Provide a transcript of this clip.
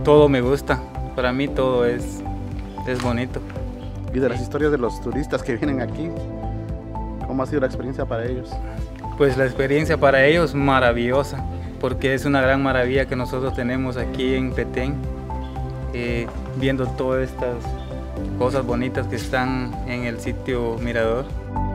todo me gusta, para mí todo es bonito. Y de las historias de los turistas que vienen aquí, ¿cómo ha sido la experiencia para ellos? Pues la experiencia para ellos maravillosa, porque es una gran maravilla que nosotros tenemos aquí en Petén, viendo todas estas cosas bonitas que están en el sitio Mirador.